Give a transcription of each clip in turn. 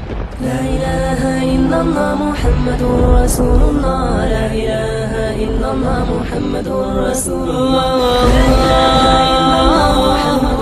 لا إله إلا الله محمد رسول الله لا إله إلا الله محمد رسول الله لا إله إلا الله محمد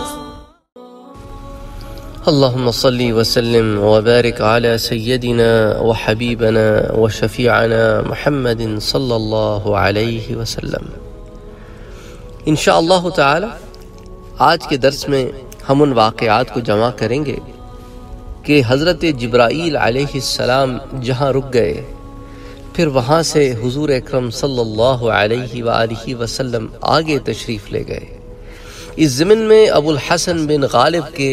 اللهم صل وسلم وبارك على سيدنا وحبيبنا وشفيعنا محمد صلی اللہ علیہ وسلم۔ انشاءاللہ تعالی آج کے درس میں ہم ان واقعات کو جمع کریں گے کہ حضرت جبرائیل علیہ السلام جہاں رک گئے، پھر وہاں سے حضور اکرم صلی اللہ علیہ وآلہ وسلم آگے تشریف لے گئے۔ اس ضمن میں ابو الحسن بن غالب کے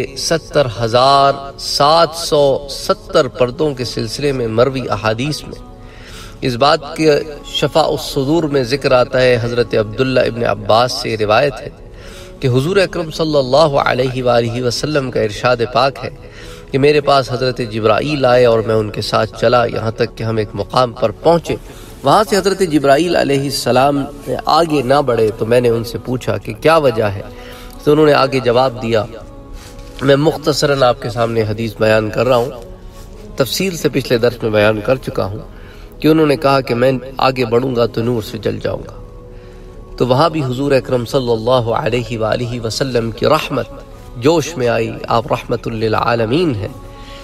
70,770 پردوں کے سلسلے میں مروی احادیث میں اس بات کے شفاء الصدور میں ذکر آتا ہے، حضرت عبداللہ ابن عباس سے روایت ہے کہ حضور اکرم صلی اللہ علیہ وآلہ وسلم کا ارشاد پاک ہے کہ میرے پاس حضرت جبرائیل آئے اور میں ان کے ساتھ چلا یہاں تک کہ ہم ایک مقام پر پہنچے۔ وہاں سے حضرت جبرائیل علیہ السلام آگے نہ بڑھے تو میں نے ان سے پوچھا کہ کیا وجہ ہے، تو انہوں نے آگے جواب دیا۔ میں مختصراً آپ کے سامنے حدیث بیان کر رہا ہوں، تفصیل سے پچھلے درس میں بیان کر چکا ہوں کہ انہوں نے کہا کہ میں آگے بڑھوں گا تو نور سے جل جاؤں گا۔ تو وہاں بھی حضور اکرم صلی اللہ علیہ وآلہ وسلم کی رحمت جوش میں آئی، آپ رحمت للعالمین ہیں۔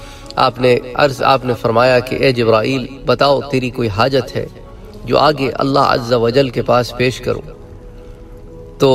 آپ نے فرمایا کہ اے جبرائیل بتاؤ تیری کوئی حاجت ہے جو آگے اللہ عز و جل کے پاس پیش کروں؟ تو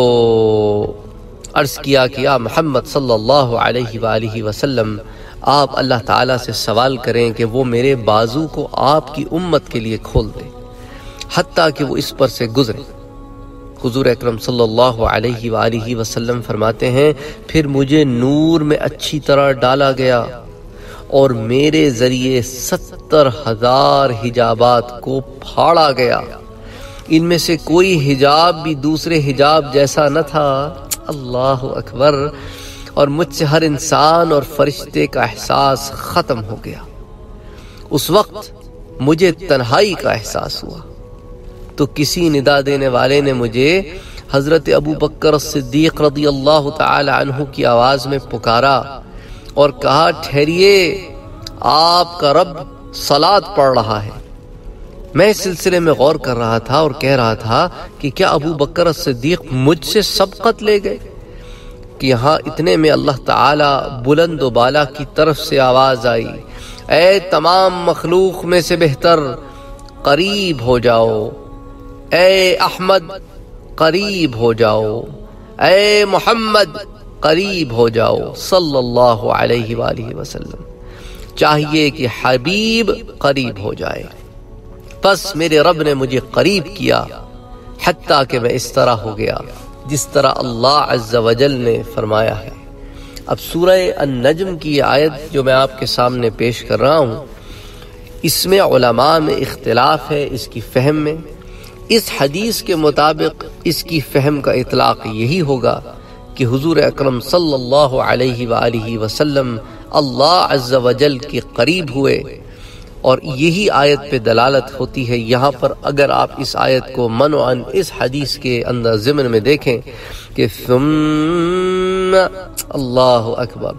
عرض کیا کہ یا محمد صلی اللہ علیہ وآلہ وسلم آپ اللہ تعالیٰ سے سوال کریں کہ وہ میرے بازو کو آپ کی امت کے لیے کھول دے حتیٰ کہ وہ اس پر سے گزرے۔ حضور اکرم صلی اللہ علیہ وآلہ وسلم فرماتے ہیں پھر مجھے نور میں اچھی طرح ڈالا گیا اور میرے ذریعے 70,000 حجابات کو پھاڑا گیا، ان میں سے کوئی حجاب بھی دوسرے حجاب جیسا نہ تھا۔ اللہ اکبر! اور مجھ سے ہر انسان اور فرشتے کا احساس ختم ہو گیا۔ اس وقت مجھے تنہائی کا احساس ہوا تو کسی ندا دینے والے نے مجھے حضرت ابو بکر صدیق رضی اللہ تعالی عنہ کی آواز میں پکارا اور کہا ٹھہریے، آپ کا رب صلاۃ پڑھ رہا ہے۔ میں اس سلسلے میں غور کر رہا تھا اور کہہ رہا تھا کہ کیا ابو بکر صدیق مجھ سے سبقت لے گئے؟ کہ یہاں اتنے میں اللہ تعالی بلند و بالا کی طرف سے آواز آئی، اے تمام مخلوق میں سے بہتر قریب ہو جاؤ، اے احمد قریب ہو جاؤ، اے محمد قریب ہو جاؤ صلی اللہ علیہ وآلہ وسلم۔ چاہیے کہ حبیب قریب ہو جائے۔ بس میرے رب نے مجھے قریب کیا حتیٰ کہ میں اس طرح ہو گیا جس طرح اللہ عز و جل نے فرمایا ہے۔ اب سورہ النجم کی یہ آیت جو میں آپ کے سامنے پیش کر رہا ہوں، اس میں علماء میں اختلاف ہے اس کی فہم میں۔ اس حدیث کے مطابق اس کی فہم کا اطلاق یہی ہوگا کہ حضور اکرم صلی اللہ علیہ وآلہ وسلم اللہ عز و جل کے قریب ہوئے، اور یہی آیت پہ دلالت ہوتی ہے۔ یہاں پر اگر آپ اس آیت کو منوعاً اس حدیث کے اندر ضمن میں دیکھیں کہ ثم اللہ اکبر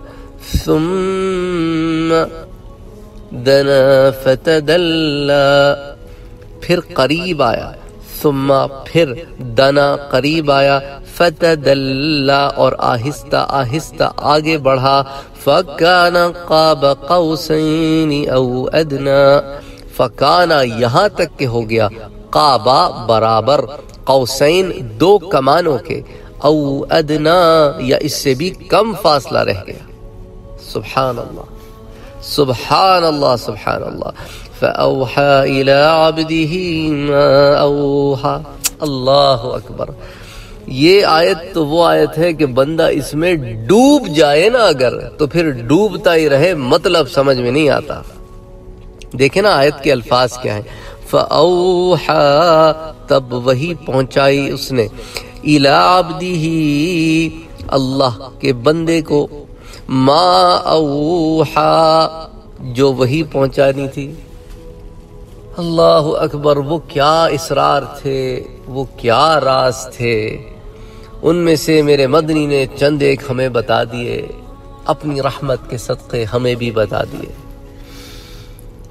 ثم دنا فتدلا، پھر قریب آیا، ثم پھر دنا قریب آیا، فتدلا اور آہستہ آہستہ آگے بڑھا، فَكَانَ قَابَ قَوْسَيْنِ أَوْ أَدْنَى، فَكَانَ یہاں تک کہ ہو گیا، قَابَ برابر، قوسین دو کمانوں کے، او ادنا یا اس سے بھی کم فاصلہ رہ گیا۔ سبحان اللہ سبحان اللہ سبحان اللہ۔ فَأَوْحَى إِلَىٰ عَبْدِهِ مَا أَوْحَى، اللہ اکبر۔ یہ آیت تو وہ آیت ہے کہ بندہ اس میں ڈوب جائے نا اگر تو پھر ڈوبتا ہی رہے، مطلب سمجھ میں نہیں آتا۔ دیکھیں نا آیت کے الفاظ کیا ہیں، فَأَوْحَى تب وہی پہنچائی اس نے، إِلَىٰ عَبْدِهِ اللہ کے بندے کو، مَا أَوْحَى جو وہی پہنچانی تھی۔ اللہ اکبر، وہ کیا اسرار تھے، وہ کیا راز تھے، ان میں سے میرے مدنی نے چند ایک ہمیں بتا دیے، اپنی رحمت کے صدقے ہمیں بھی بتا دیے۔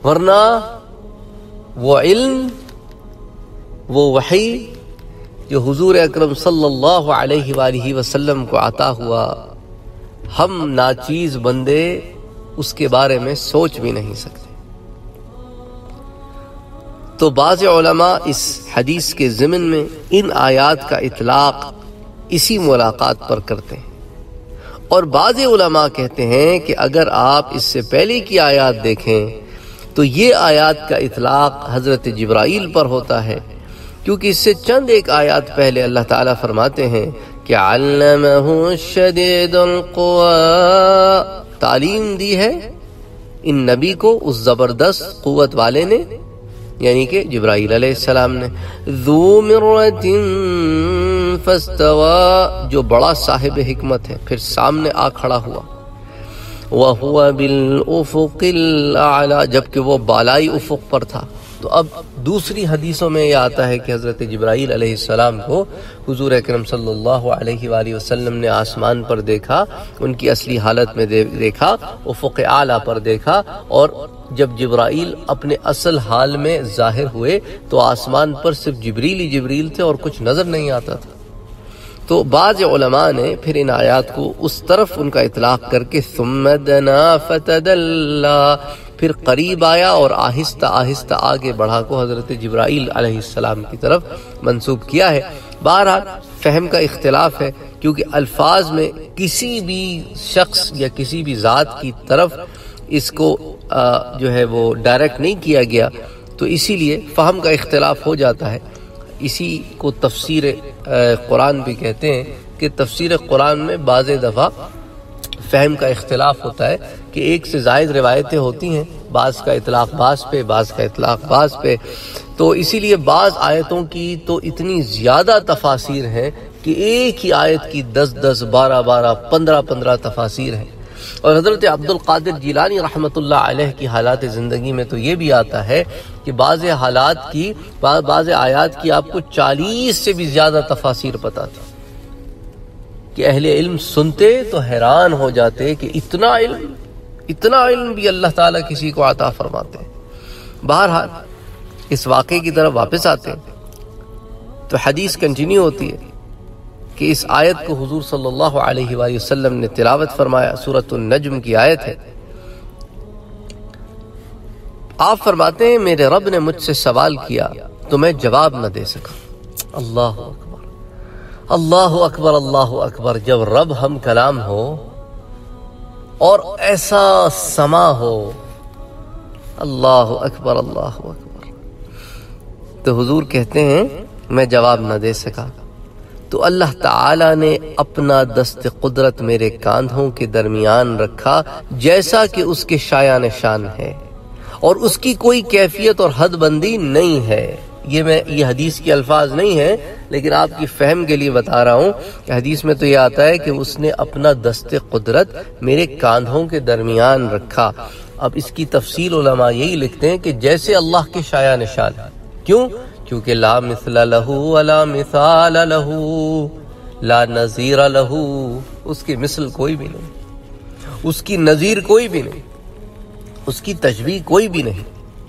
ورنہ وہ علم، وہ وحی جو حضور اکرم صلی اللہ علیہ وآلہ وسلم کو عطا ہوا، ہم ناچیز بندے اس کے بارے میں سوچ بھی نہیں سکتے۔ تو بعض علماء اس حدیث کے ضمن میں ان آیات کا اطلاق اسی ملاقات پر کرتے ہیں، اور بعض علماء کہتے ہیں کہ اگر آپ اس سے پہلے کی آیات دیکھیں تو یہ آیات کا اطلاق حضرت جبرائیل پر ہوتا ہے، کیونکہ اس سے چند ایک آیات پہلے اللہ تعالیٰ فرماتے ہیں کہ علمہ شدید القویٰ، تعلیم دی ہے ان نبی کو اس زبردست قوت والے نے، یعنی کہ جبرائیل علیہ السلام نے، ذو مرۃ فاستویٰ، جو بڑا صاحب حکمت ہے پھر سامنے آ کھڑا ہوا، وَهُوَ بِالْأُفُقِ الْأَعْلَى، جبکہ وہ بالائی افق پر تھا۔ تو اب دوسری حدیثوں میں یہ آتا ہے کہ حضرت جبرائیل علیہ السلام کو حضور اکرم صلی اللہ علیہ وآلہ وسلم نے آسمان پر دیکھا، ان کی اصلی حالت میں دیکھا، افق اعلیٰ پر دیکھا، اور جب جبرائیل اپنے اصل حال میں ظاہر ہوئے تو آسمان پر صرف جبریل ہی جبریل تھے اور کچھ نظر نہیں آتا تھا۔ تو بعض علماء نے پھر ان آیات کو اس طرف ان کا اطلاق کر کے ثم دنا فتدلا، پھر قریب آیا اور آہستہ آہستہ آگے بڑھا کو حضرت جبرائیل علیہ السلام کی طرف منسوب کیا ہے۔ بہرحال فہم کا اختلاف ہے، کیونکہ الفاظ میں کسی بھی شخص یا کسی بھی ذات کی طرف اس کو جو ہے وہ ڈائریکٹ نہیں کیا گیا، تو اسی لیے فہم کا اختلاف ہو جاتا ہے۔ اسی کو تفسیر قرآن بھی کہتے ہیں کہ تفسیر قرآن میں بعض دفعہ فہم کا اختلاف ہوتا ہے کہ ایک سے زائد روایتیں ہوتی ہیں، بعض کا اطلاق بعض پہ، بعض کا اطلاق بعض پہ، تو اسی لیے بعض آیتوں کی تو اتنی زیادہ تفاسیر ہیں کہ ایک ہی آیت کی 10 12 15 تفاسیر ہیں۔ اور حضرت عبد القادر جیلانی رحمۃ اللہ علیہ کی حالات زندگی میں تو یہ بھی آتا ہے کہ بعض آیات کی آپ کو 40 سے بھی زیادہ تفاسیر پتہ تھی، کہ اہل علم سنتے تو حیران ہو جاتے کہ اتنا علم بھی اللہ تعالیٰ کسی کو عطا فرماتے ہیں۔ بہرحال اس واقعے کی طرف واپس آتے ہیں تو حدیث کنٹینیو ہوتی ہے کہ اس آیت کو حضور صلی اللہ علیہ وآلہ وسلم نے تلاوت فرمایا، سورۃ النجم کی آیت ہے۔ آپ فرماتے ہیں میرے رب نے مجھ سے سوال کیا تو میں جواب نہ دے سکا۔ اللہ اکبر، اللہ اکبر، اللہ اکبر۔ جب رب ہم کلام ہو اور ایسا سما ہو، اللہ اکبر، اللہ اکبر، تو حضور کہتے ہیں میں جواب نہ دے سکا، تو اللہ تعالیٰ نے اپنا دست قدرت میرے کاندھوں کے درمیان رکھا جیسا کہ اس کے شایان شان ہے، اور اس کی کوئی کیفیت اور حد بندی نہیں ہے۔ یہ حدیث کے الفاظ نہیں ہیں، لیکن آپ کی فہم کے لیے بتا رہا ہوں کہ حدیث میں تو یہ آتا ہے کہ اس نے اپنا دست قدرت میرے کاندھوں کے درمیان رکھا۔ اب اس کی تفصیل علماء یہی لکھتے ہیں کہ جیسے اللہ کے شایان شان ہے۔ کیوں؟ کیونکہ لا مثل لہ ولا مثال لہ لا نظیر لہ، اس کی مثل کوئی بھی نہیں، اس کی نظیر کوئی بھی نہیں، اس کی تشبیہ کوئی بھی نہیں۔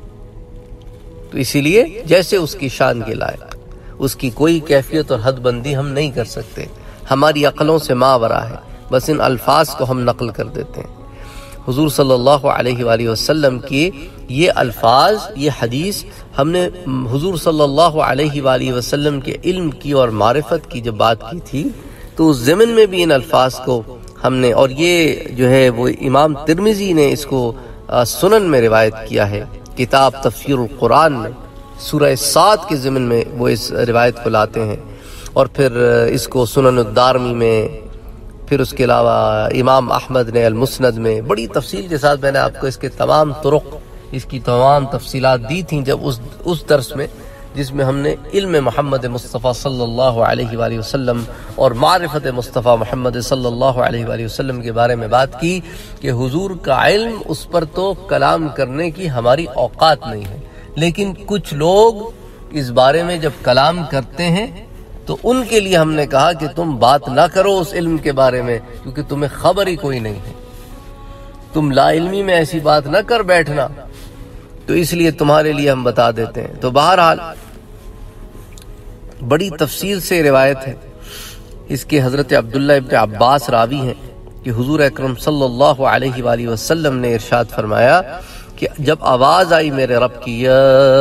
تو اسی لیے جیسے اس کی شان کے لائق، اس کی کوئی کیفیت اور حد بندی ہم نہیں کر سکتے، ہماری عقلوں سے ماورا ہے، بس ان الفاظ کو ہم نقل کر دیتے ہیں۔ حضور صلی اللہ علیہ وآلہ وسلم کی یہ الفاظ، یہ حدیث ہم نے حضور صلی اللہ علیہ وآلہ وسلم کے علم کی اور معرفت کی جب بات کی تھی تو اس ضمن میں بھی ان الفاظ کو ہم نے، اور یہ جو ہے وہ امام ترمذی نے اس کو سنن میں روایت کیا ہے، کتاب تفسیر القرآن میں سورہ صاد کے ضمن میں وہ اس روایت کو لاتے ہیں، اور پھر اس کو سنن الدارمی میں، پھر اس کے علاوہ امام احمد نے المسند میں بڑی تفصیل کے ساتھ میں نے آپ کو اس کے تمام طرق، اس کی تمام تفصیلات دی تھیں جب اس درس میں جس میں ہم نے علم محمد مصطفیٰ صلی اللہ علیہ وآلہ وسلم اور معرفت مصطفیٰ محمد صلی اللہ علیہ وآلہ وسلم کے بارے میں بات کی کہ حضور کا علم، اس پر تو کلام کرنے کی ہماری اوقات نہیں ہے، لیکن کچھ لوگ اس بارے میں جب کلام کرتے ہیں تو ان کے لیے ہم نے کہا کہ تم بات نہ کرو اس علم کے بارے میں، کیونکہ تمہیں خبر ہی کوئی نہیں ہے، تم لا علمی میں ایسی بات نہ کر بیٹھنا تو اس لیے تمہارے لیے ہم بتا دیتے ہیں۔ تو بہرحال بڑی تفصیل سے روایت ہے اس کے، حضرت عبداللہ ابن عباس راوی ہیں کہ حضور اکرم صلی اللہ علیہ وآلہ وسلم نے ارشاد فرمایا کہ جب آواز آئی میرے رب کی یا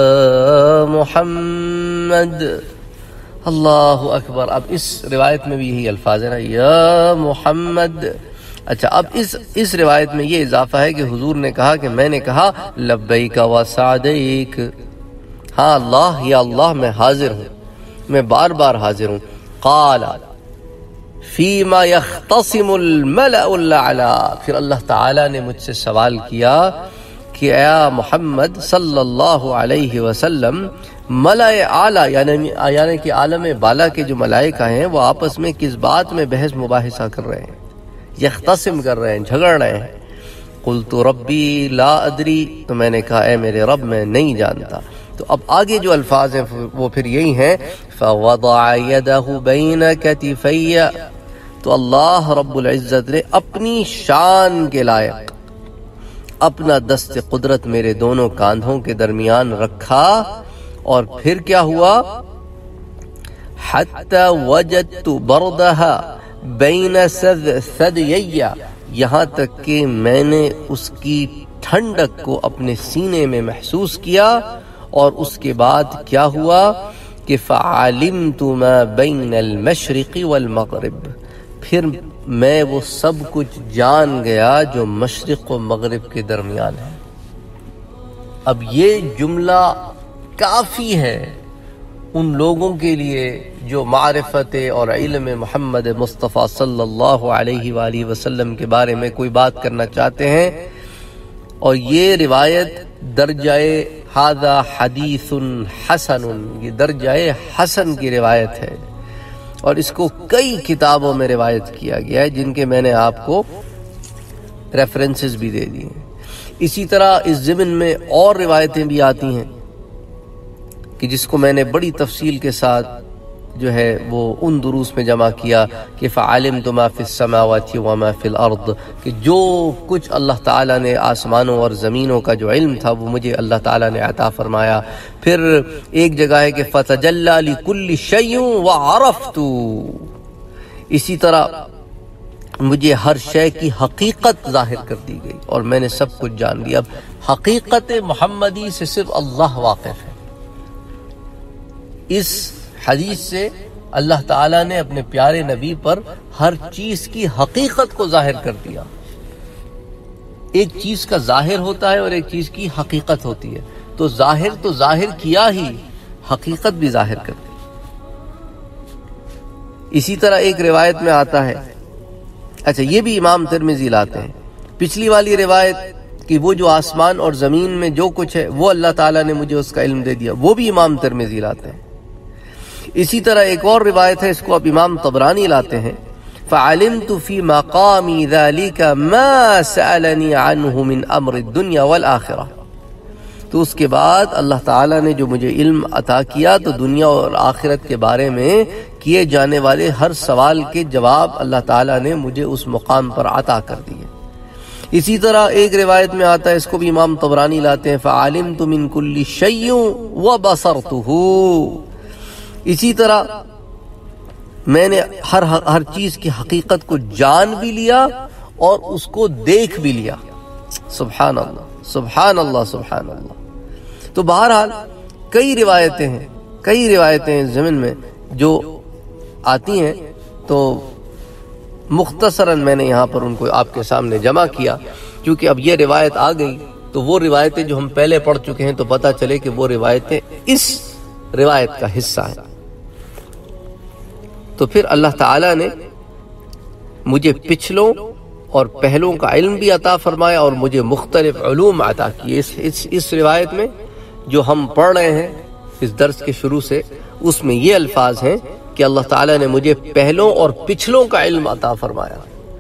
محمد، اللہ اکبر، اب اس روایت میں بھی یہی الفاظ ہے نا، یا محمد۔ اچھا، اب اس روایت میں یہ اضافہ ہے کہ حضور نے کہا کہ میں نے کہا لبیک و سعدیک، ہاں اللہ، یا اللہ میں حاضر ہوں، میں بار بار حاضر ہوں۔ قال فیما یختصم الملأ الاعلی، پھر اللہ تعالیٰ نے مجھ سے سوال کیا کہ اے محمد صلی اللہ علیہ وسلم، ملائے اعلیٰ یعنی کہ عالم بالا کے جو ملائکہ ہیں وہ آپس میں کس بات میں بحث مباحثہ کر رہے ہیں، یختصم کر رہے ہیں، جھگڑ رہے ہیں۔ قلت ربی لا ادری، تو میں نے کہا اے میرے رب میں نہیں جانتا۔ تو اب آگے جو الفاظ ہیں وہ پھر یہی ہیں، فوضع یدہ بین کتفی، تو اللہ رب العزت نے اپنی شان کے لائق اپنا دست قدرت میرے دونوں کاندھوں کے درمیان رکھا، اور پھر کیا ہوا، حتی وجدت بردہا بین ثدیی، یہاں تک کہ میں نے اس کی ٹھنڈک کو اپنے سینے میں محسوس کیا، اور اس کے بعد کیا ہوا کہ فعلمت ما بین المشرق والمغرب، پھر میں وہ سب کچھ جان گیا جو مشرق و مغرب کے درمیان ہے۔ اب یہ جملہ کافی ہے ان لوگوں کے لیے جو معرفت اور علم محمد مصطفیٰ صلی اللہ علیہ وآلہ وسلم کے بارے میں کوئی بات کرنا چاہتے ہیں، اور یہ روایت درجہ ھذا حدیث حسن، یہ درجہ حسن کی روایت ہے، اور اس کو کئی کتابوں میں روایت کیا گیا ہے جن کے میں نے آپ کو ریفرنسز بھی دے دی ہیں۔ اسی طرح اس ضمن میں اور روایتیں بھی آتی ہیں کہ جس کو میں نے بڑی تفصیل کے ساتھ جو ہے وہ ان دروس میں جمع کیا کہ فعلمت ما فی السماوات وما فی الارض، کہ جو کچھ اللہ تعالیٰ نے آسمانوں اور زمینوں کا جو علم تھا وہ مجھے اللہ تعالیٰ نے عطا فرمایا۔ پھر ایک جگہ ہے کہ فتجلی لکل شیء وعرفت، اسی طرح مجھے ہر شے کی حقیقت ظاہر کر دی گئی اور میں نے سب کچھ جان لیا۔ اب حقیقت محمدی سے صرف اللہ واقف ہے۔ اس حدیث سے اللہ تعالیٰ نے اپنے پیارے نبی پر ہر چیز کی حقیقت کو ظاہر کر دیا۔ ایک چیز کا ظاہر ہوتا ہے اور ایک چیز کی حقیقت ہوتی ہے، تو ظاہر کیا ہی، حقیقت بھی ظاہر کر دی۔ اسی طرح ایک روایت میں آتا ہے، اچھا یہ بھی امام ترمذی لاتے ہیں، پچھلی والی روایت کہ وہ جو آسمان اور زمین میں جو کچھ ہے وہ اللہ تعالیٰ نے مجھے اس کا علم دے دیا، وہ بھی امام ترمذی لاتے ہیں۔ اسی طرح ایک اور روایت ہے، اس کو اب امام طبرانی لاتے ہیں، فعلمت فی مقامی ذلک ما سألنی عنہ من امر الدنیا والآخرہ، تو اس کے بعد اللہ تعالیٰ نے جو مجھے علم عطا کیا تو دنیا اور آخرت کے بارے میں کیے جانے والے ہر سوال کے جواب اللہ تعالیٰ نے مجھے اس مقام پر عطا کر دیے۔ اسی طرح ایک روایت میں آتا ہے، اس کو بھی امام طبرانی لاتے ہیں، فعلمت من کل شیء وبصرتہ، اسی طرح میں نے ہر چیز کی حقیقت کو جان بھی لیا اور اس کو دیکھ بھی لیا۔ سبحان اللہ سبحان اللہ سبحان اللہ۔ تو بہرحال کئی روایتیں ہیں زمین میں جو آتی ہیں، تو مختصراً میں نے یہاں پر ان کو آپ کے سامنے جمع کیا، کیونکہ اب یہ روایت آ گئی تو وہ روایتیں جو ہم پہلے پڑھ چکے ہیں تو پتہ چلے کہ وہ روایتیں اس روایت کا حصہ ہیں۔ تو پھر اللہ تعالیٰ نے مجھے پچھلوں اور پہلوں کا علم بھی عطا فرمایا اور مجھے مختلف علوم عطا کیے۔ اس روایت میں جو ہم پڑھ رہے ہیں اس درس کے شروع سے، اس میں یہ الفاظ ہیں کہ اللہ تعالیٰ نے مجھے پہلوں اور پچھلوں کا علم عطا فرمایا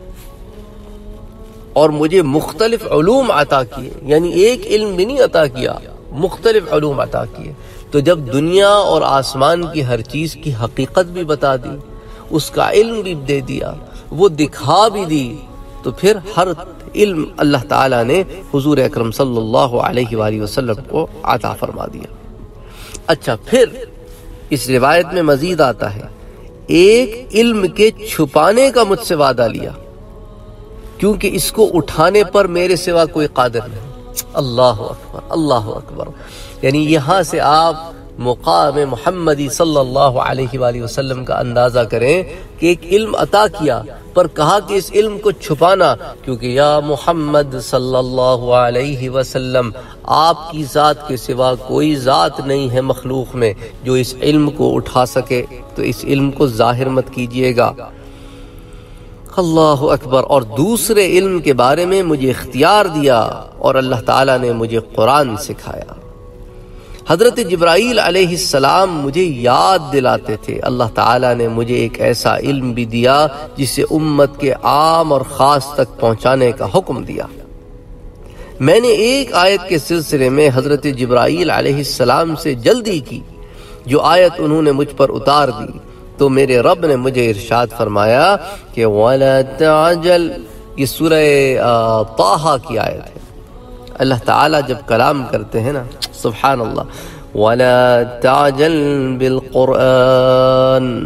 اور مجھے مختلف علوم عطا کیے، یعنی ایک علم بھی نہیں عطا کیا، مختلف علوم عطا کیے۔ تو جب دنیا اور آسمان کی ہر چیز کی حقیقت بھی بتا دی، اس کا علم بھی دے دیا، وہ دکھا بھی دی، تو پھر ہر علم اللہ تعالیٰ نے حضور اکرم صلی اللہ علیہ وآلہ وسلم کو عطا فرما دیا۔ اچھا، پھر اس روایت میں مزید آتا ہے، ایک علم کے چھپانے کا مجھ سے وعدہ لیا، کیونکہ اس کو اٹھانے پر میرے سوا کوئی قادر نہیں۔ اللہ اکبر، اللہ اکبر۔ یعنی یہاں سے آپ مقام محمدی صلی اللہ علیہ وآلہ وسلم کا اندازہ کریں کہ ایک علم عطا کیا، پر کہا کہ اس علم کو چھپانا، کیونکہ یا محمد صلی اللہ علیہ وسلم، آپ کی ذات کے سوا کوئی ذات نہیں ہے مخلوق میں جو اس علم کو اٹھا سکے، تو اس علم کو ظاہر مت کیجئے گا۔ اللہ اکبر۔ اور دوسرے علم کے بارے میں مجھے اختیار دیا، اور اللہ تعالیٰ نے مجھے قرآن سکھایا۔ حضرت جبرائیل علیہ السلام مجھے یاد دلاتے تھے، اللہ تعالیٰ نے مجھے ایک ایسا علم بھی دیا جسے امت کے عام اور خاص تک پہنچانے کا حکم دیا۔ میں نے ایک آیت کے سلسلے میں حضرت جبرائیل علیہ السلام سے جلدی کی، جو آیت انہوں نے مجھ پر اتار دی، تو میرے رب نے مجھے ارشاد فرمایا کہ وَلَا تَعْجَلْ، یہ سورہ طٰہٰ کی آیت ہے۔ اللہ تعالیٰ جب کلام کرتے ہیں نا، سبحان اللہ، وَلَا تَعْجَلْ بِالْقُرْآنِ،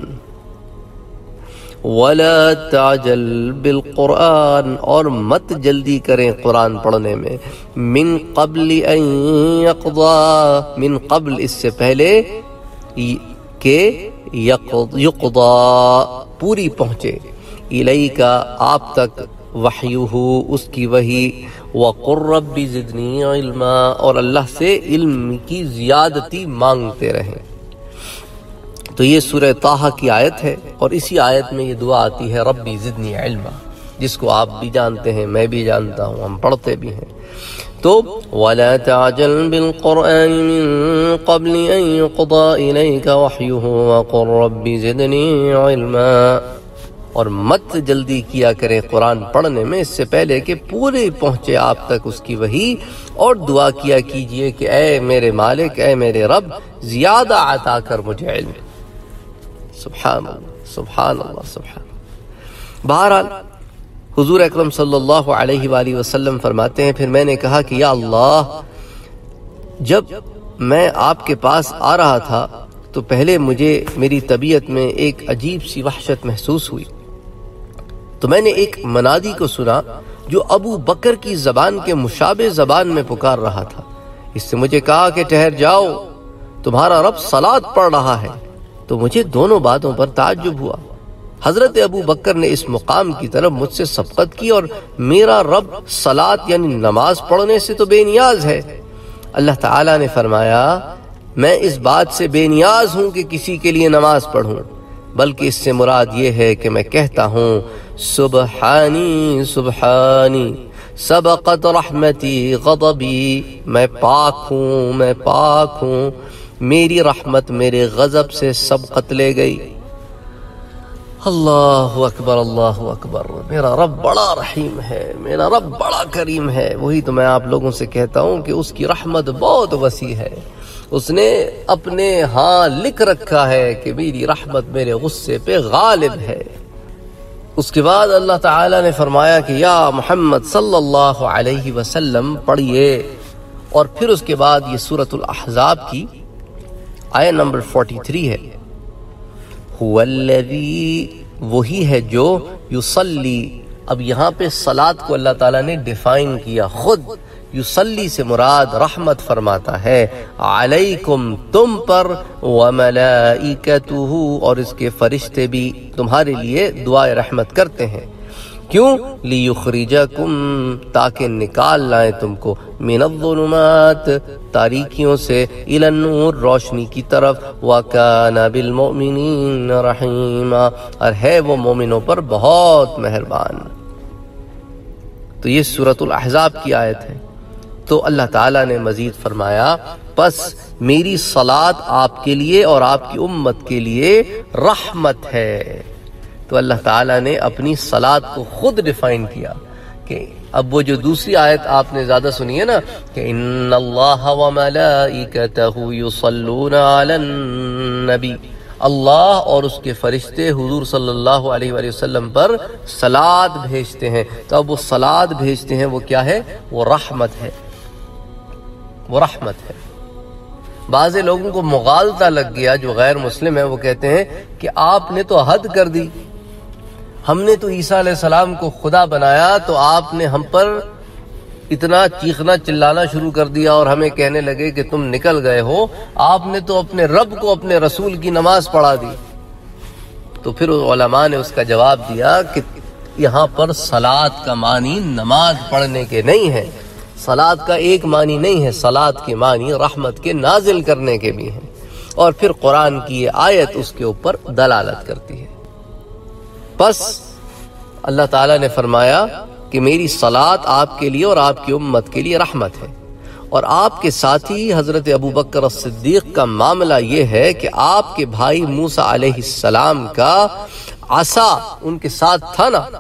وَلَا تَعْجَلْ بِالْقُرْآنِ، اور مت جلدی کریں قرآن پڑھنے میں، من قبل ان یقضی، من قبل اس سے پہلے کہ یقضی پوری پہنچے، الیک آپ تک، وحیہ اس کی وحی، وَقُلْ رَبِّ زِدْنِی عِلْمًا، اور اللہ سے علم کی زیادتی مانگتے رہیں۔ تو یہ سورہ طٰہٰ کی آیت ہے، اور اسی آیت میں یہ دعا آتی ہے ربی زدنی علما، جس کو آپ بھی جانتے ہیں، میں بھی جانتا ہوں، ہم پڑھتے بھی ہیں۔ تو وَلَا تَعْجَلْ بِالْقُرْآنِ مِن قَبْلِ أَن يُقْضَىٰ إِلَيْكَ وَحْيُهُ وَقُلْ رَبِّ زِدْنِی عِلْمًا، اور مت جلدی کیا کریں قرآن پڑھنے میں اس سے پہلے کہ پورے پہنچے آپ تک اس کی وحی، اور دعا کیا کیجئے کہ اے میرے مالک، اے میرے رب، زیادہ عطا کر مجھے علم۔ سبحان اللہ، سبحان اللہ، سبحان اللہ۔ بہرحال حضور اکرم صلی اللہ علیہ وآلہ وسلم فرماتے ہیں، پھر میں نے کہا کہ یا اللہ، جب میں آپ کے پاس آ رہا تھا تو پہلے مجھے میری طبیعت میں ایک عجیب سی وحشت محسوس ہوئی، تو میں نے ایک منادی کو سنا جو ابو بکر کی زبان کے مشابہ زبان میں پکار رہا تھا۔ اس سے مجھے کہا کہ ٹھہر جاؤ، تمہارا رب صلاۃ پڑھ رہا ہے۔ تو مجھے دونوں باتوں پر تعجب ہوا۔ حضرت ابو بکر نے اس مقام کی طرف مجھ سے سبقت کی، اور میرا رب صلاۃ یعنی نماز پڑھنے سے تو بے نیاز ہے۔ اللہ تعالیٰ نے فرمایا، میں اس بات سے بے نیاز ہوں کہ کسی کے لیے نماز پڑھوں، بلکہ اس سے مراد یہ ہے کہ میں کہتا ہوں سبحانی سبحانی سبقت رحمتی غضبی، میں پاک ہوں، میں پاک ہوں، میری رحمت میرے غضب سے سبقت لے گئی۔ اللہ اکبر، اللہ اکبر۔ میرا رب بڑا رحیم ہے، میرا رب بڑا کریم ہے۔ وہی تو میں آپ لوگوں سے کہتا ہوں کہ اس کی رحمت بہت وسیع ہے۔ اس نے اپنے ہاں لکھ رکھا ہے کہ میری رحمت میرے غصے پہ غالب ہے۔ اس کے بعد اللہ تعالیٰ نے فرمایا کہ یا محمد صلی اللہ علیہ وسلم پڑھیے، اور پھر اس کے بعد یہ سورۃ الاحزاب کی آیت نمبر 43 ہے، هو الذی، وہی ہے جو یصلی۔ اب یہاں پہ صلاۃ کو اللہ تعالیٰ نے ڈیفائن کیا خود۔ یصلی سے مراد رحمت فرماتا ہے، علیکم تم پر، وملائکتہ، اور اس کے فرشتے بھی تمہارے لیے دعائے رحمت کرتے ہیں۔ کیوں؟ لیخرجکم، تاکہ نکال لائیں تم کو، من الظلمات، تاریکیوں سے، الی النور، روشنی کی طرف، وکان بالمؤمنین رحیما، اور ہے وہ مومنوں پر بہت مہربان۔ تو یہ سورۃ الاحزاب کی آیت ہے۔ تو اللہ تعالیٰ نے مزید فرمایا، پس میری صلاۃ آپ کے لیے اور آپ کی امت کے لیے رحمت ہے۔ تو اللہ تعالیٰ نے اپنی صلاۃ کو خود ڈیفائن کیا کہ اب وہ جو دوسری آیت آپ نے زیادہ سنی ہے نا کہ ان اللہ وملائکتہ یصلون علی النبی، اللہ اور اس کے فرشتے حضور صلی اللہ علیہ وآلہ وسلم پر صلات بھیجتے ہیں. تو اب وہ صلات بھیجتے ہیں وہ کیا ہے؟ وہ رحمت ہے. وہ رحمت ہے. بعض لوگوں کو مغالطہ لگ گیا جو غیر مسلم ہے، وہ کہتے ہیں کہ آپ نے تو حد کر دی، ہم نے تو عیسیٰ علیہ السلام کو خدا بنایا تو آپ نے ہم پر اتنا چیخنا چلانا شروع کر دیا اور ہمیں کہنے لگے کہ تم نکل گئے ہو، آپ نے تو اپنے رب کو اپنے رسول کی نماز پڑھا دی. تو پھر علماء نے اس کا جواب دیا کہ یہاں پر صلات کا معنی نماز پڑھنے کے نہیں ہے، صلات کا ایک معنی نہیں ہے، صلات کے معنی رحمت کے نازل کرنے کے بھی ہیں. اور پھر قرآن کی یہ آیت اس کے اوپر دلالت کرتی ہے. بس اللہ تعالیٰ نے فرمایا کہ میری صلات آپ کے لیے اور آپ کی امت کے لیے رحمت ہے. اور آپ کے ساتھی حضرت ابو بکر الصدیق کا معاملہ یہ ہے کہ آپ کے بھائی موسیٰ علیہ السلام کا عصا ان کے ساتھ تھا نا.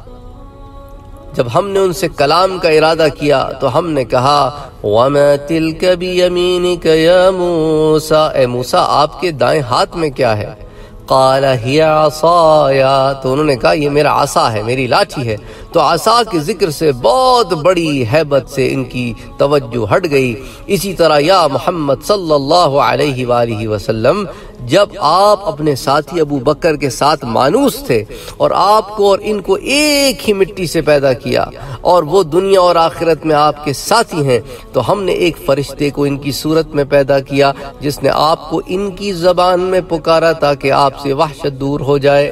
جب ہم نے ان سے کلام کا ارادہ کیا تو ہم نے کہا وَمَا تِلْكَ بِيَمِينِكَ يَا مُوسَىٰ، اے موسیٰ آپ کے دائیں ہاتھ میں کیا ہے؟ قال هي عصاي، تو انہوں نے کہا یہ میرا عصا ہے، میری لاٹھی ہے. تو عصا کے ذکر سے بہت بڑی ہیبت سے ان کی توجہ ہٹ گئی. اسی طرح یا محمد صلی اللہ علیہ وآلہ وسلم، جب آپ اپنے ساتھی ابو بکر کے ساتھ مانوس تھے اور آپ کو اور ان کو ایک ہی مٹی سے پیدا کیا اور وہ دنیا اور آخرت میں آپ کے ساتھی ہیں، تو ہم نے ایک فرشتے کو ان کی صورت میں پیدا کیا جس نے آپ کو ان کی زبان میں پکارا تاکہ آپ سے وحشت دور ہو جائے.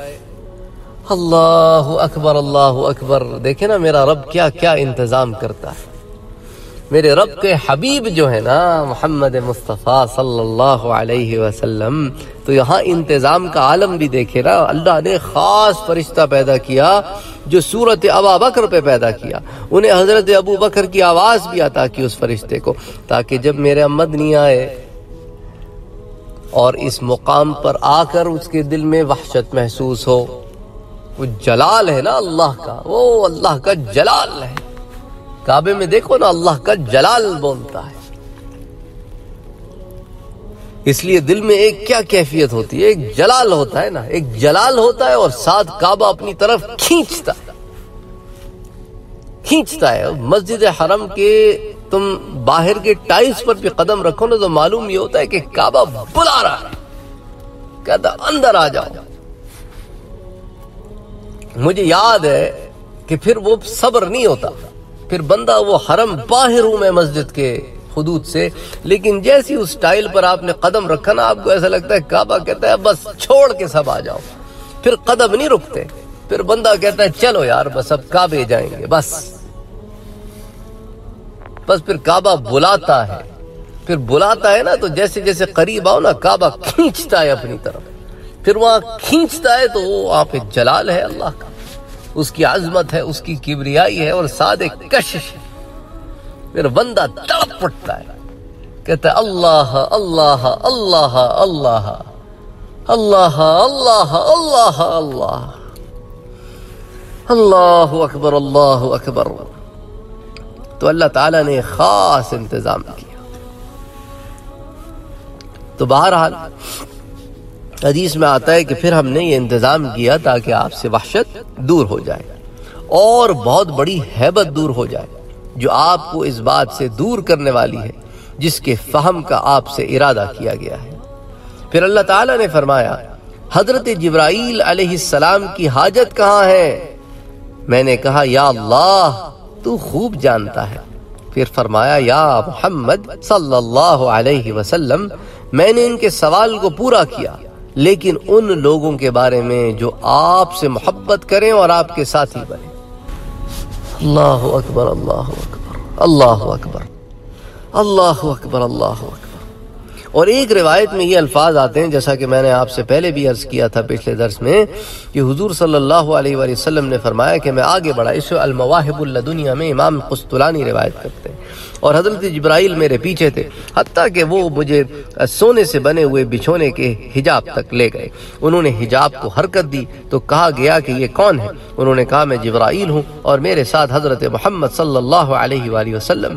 اللہ اکبر، اللہ اکبر. دیکھیں نا میرا رب کیا کیا انتظام کرتا ہے. میرے رب کے حبیب جو ہے نا محمد مصطفیٰ صلی اللہ علیہ وسلم، تو یہاں انتظام کا عالم بھی دیکھے نا. اللہ نے خاص فرشتہ پیدا کیا جو صورت ابا بکر پہ پیدا کیا. انہیں حضرت ابو بکر کی آواز بھی عطا کی اس فرشتے کو، تاکہ جب میرے مدنی آئے اور اس مقام پر آ کر اس کے دل میں وحشت محسوس ہو. وہ جلال ہے نا اللہ کا، وہ اللہ کا جلال ہے. کعبے میں دیکھو نا اللہ کا جلال بولتا ہے. اس لیے دل میں ایک کیا کیفیت ہوتی ہے، ایک جلال ہوتا ہے نا، ایک جلال ہوتا ہے اور ساتھ کعبہ اپنی طرف کھینچتا ہے. مسجد حرم کے تم باہر کے ٹائلز پر بھی قدم رکھو نا تو معلوم یہ ہوتا ہے کہ کعبہ بلا رہا ہے، کہتا اندر آ جاؤ. مجھے یاد ہے کہ پھر وہ صبر نہیں ہوتا، پھر بندہ وہ حرم باہر ہوں میں مسجد کے حدود سے، لیکن جیسی اس ٹائل پر آپ نے قدم رکھا نا آپ کو ایسا لگتا ہے کعبہ کہتا ہے بس چھوڑ کے سب آ جاؤ. پھر قدم نہیں رکتے، پھر بندہ کہتا ہے چلو یار بس اب کعبے جائیں گے. بس پھر کعبہ بلاتا ہے. پھر بلاتا ہے نا تو جیسے جیسے قریب آؤ نا کعبہ کھینچتا ہے اپنی طرف. پھر وہاں کھینچتا ہے تو وہ وہاں پہ جلال ہے اللہ کا، اس کی عظمت ہے، اس کی کبریائی ہے اور ساتھ ایک کشش. پھر بندہ تڑپ پڑتا ہے، کہتا ہے اللہ اللہ اللہ اللہ اللہ اللہ اللہ اللہ اللہ اکبر اللہ اکبر. تو اللہ تعالیٰ نے خاص انتظام کیا. تو بہرحال حدیث میں آتا ہے کہ پھر ہم نے یہ انتظام کیا تاکہ آپ سے وحشت دور ہو جائے اور بہت بڑی ہیبت دور ہو جائے جو آپ کو اس بات سے دور کرنے والی ہے جس کے فہم کا آپ سے ارادہ کیا گیا ہے. پھر اللہ تعالیٰ نے فرمایا حضرت جبرائیل علیہ السلام کی حاجت کہاں ہے؟ میں نے کہا یا اللہ تو خوب جانتا ہے. پھر فرمایا یا محمد صلی اللہ علیہ وسلم میں نے ان کے سوال کو پورا کیا، لیکن ان لوگوں کے بارے میں جو آپ سے محبت کریں اور آپ کے ساتھی بنیں. اللہ اکبر اللہ اکبر اللہ اکبر اللہ اکبر اللہ اکبر. اور ایک روایت میں یہ الفاظ آتے ہیں جیسا کہ میں نے آپ سے پہلے بھی عرض کیا تھا پچھلے درس میں کہ حضور صلی اللہ علیہ وآلہ وسلم نے فرمایا کہ میں آگے بڑھا. اس المواہب اللدنیہ میں امام قسطلانی روایت کرتے ہیں اور حضرت جبرائیل میرے پیچھے تھے حتیٰ کہ وہ مجھے سونے سے بنے ہوئے بچھونے کے حجاب تک لے گئے. انہوں نے حجاب کو حرکت دی تو کہا گیا کہ یہ کون ہے؟ انہوں نے کہا میں جبرائیل ہوں اور میرے ساتھ حضرت محمد صلی اللہ علیہ وآلہ وسلم ہے.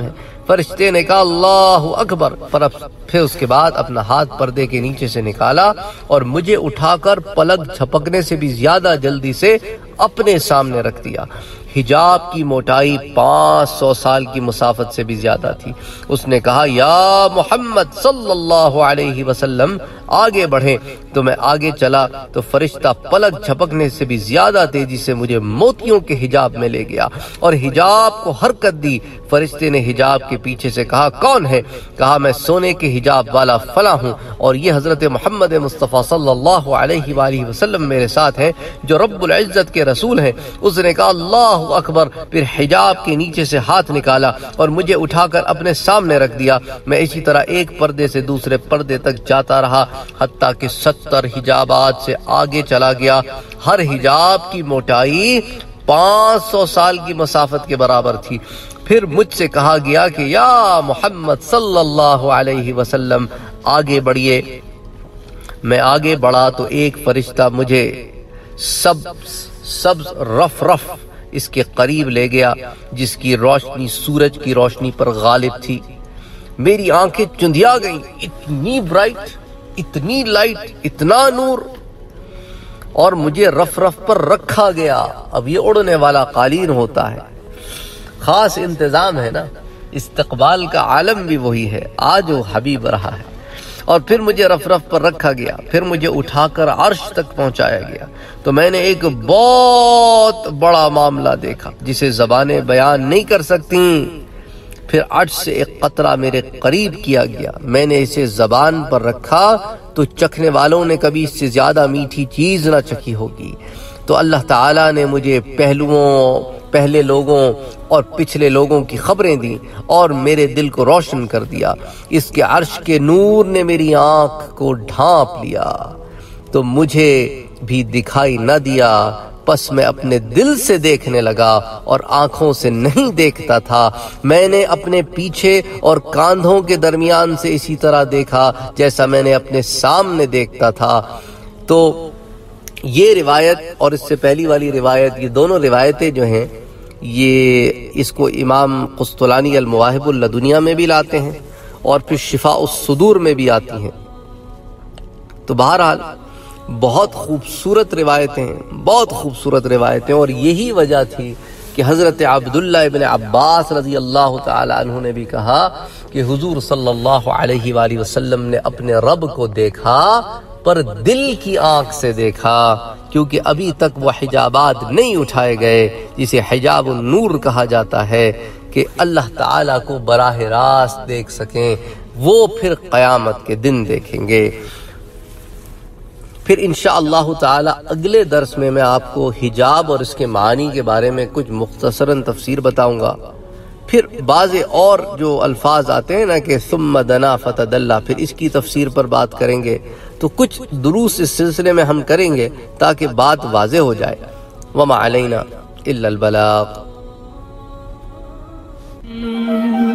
فرشتے نے کہا اللہ اکبر، پھر اس کے بعد اپنا ہاتھ پردے کے نیچے سے نکالا اور مجھے اٹھا کر پلک جھپکنے سے بھی زیادہ جلدی سے اپنے سامنے رکھ دیا۔ حجاب کی موٹائی 500 سال کی مسافت سے بھی زیادہ تھی۔ اس نے کہا یا محمد صلی اللہ علیہ وسلم آگے بڑھیں، تو میں آگے چلا تو فرشتہ پلک جھپکنے سے بھی زیادہ تیزی سے مجھے موتیوں کے حجاب میں لے گیا اور حجاب کو حرکت دی۔ فرشتے نے حجاب کے پیچھے سے کہا کون ہے؟ کہا میں سونے کے حجاب والا فلاں ہوں اور یہ حضرت محمد مصطفیٰ صلی اللہ علیہ وآلہ وسلم میرے ساتھ ہیں جو رب العزت کے رسول ہیں۔ اس نے کہا اللہ اکبر، پھر حجاب کے نیچے سے ہاتھ نکالا اور مجھے اٹھا کر اپنے سامنے رکھ دیا۔ میں اسی طرح ایک پردے سے دوسرے پردے تک جاتا رہا حتیٰ کہ 70 حجابات سے آگے چلا گیا۔ ہر حجاب کی موٹائی 500 سال کی مسافت کے برابر تھی۔ پھر مجھ سے کہا گیا کہ یا محمد صلی اللہ علیہ وسلم آگے بڑھیے۔ میں آگے بڑھا تو ایک فرشتہ مجھے سبز رف اس کے قریب لے گیا جس کی روشنی سورج کی روشنی پر غالب تھی۔ میری آنکھیں چندھیا گئیں، اتنی برائٹ، اتنی لائٹ، اتنا نور، اور مجھے رف پر رکھا گیا۔ اب یہ اڑنے والا قالین ہوتا ہے، خاص انتظام ہے نا، استقبال کا عالم بھی وہی ہے، آج وہ حبیب رہا ہے۔ اور پھر مجھے رف پر رکھا گیا، پھر مجھے اٹھا کر عرش تک پہنچایا گیا تو میں نے ایک بہت بڑا معاملہ دیکھا جسے زبانیں بیان نہیں کر سکتی۔ پھر عرش سے ایک قطرہ میرے قریب کیا گیا، میں نے اسے زبان پر رکھا تو چکھنے والوں نے کبھی اس سے زیادہ میٹھی چیز نہ چکھی ہوگی۔ تو اللہ تعالیٰ نے مجھے پہلے لوگوں اور پچھلے لوگوں کی خبریں دیں اور میرے دل کو روشن کر دیا۔ اس کے عرش کے نور نے میری آنکھ کو ڈھانپ لیا تو مجھے بھی دکھائی نہ دیا، پس میں اپنے دل سے دیکھنے لگا اور آنکھوں سے نہیں دیکھتا تھا۔ میں نے اپنے پیچھے اور کاندھوں کے درمیان سے اسی طرح دیکھا جیسا میں نے اپنے سامنے دیکھتا تھا۔ تو یہ روایت اور اس سے پہلی والی روایت، یہ دونوں روایتیں جو ہیں یہ اس کو امام قسطلانی المواہب اللدنیہ میں بھی لاتے ہیں اور پھر شفاء الصدور میں بھی آتی ہیں۔ تو بہرحال بہت خوبصورت روایتیں، بہت خوبصورت روایتیں، اور یہی وجہ تھی کہ حضرت عبداللہ ابن عباس رضی اللہ تعالی عنہ نے بھی کہا کہ حضور صلی اللہ علیہ وآلہ وسلم نے اپنے رب کو دیکھا پر دل کی آنکھ سے دیکھا، کیونکہ ابھی تک وہ حجابات نہیں اٹھائے گئے جسے حجاب النور کہا جاتا ہے کہ اللہ تعالیٰ کو براہ راست دیکھ سکیں، وہ پھر قیامت کے دن دیکھیں گے۔ پھر انشاءاللہ تعالی اگلے درس میں آپ کو حجاب اور اس کے معنی کے بارے میں کچھ مختصراً تفسیر بتاؤں گا۔ پھر بعض اور جو الفاظ آتے ہیں نا کہ ثم دنا فتدلا، پھر اس کی تفسیر پر بات کریں گے۔ تو کچھ دروس اس سلسلے میں ہم کریں گے تاکہ بات واضح ہو جائے۔ وما علینا الا البلاغ۔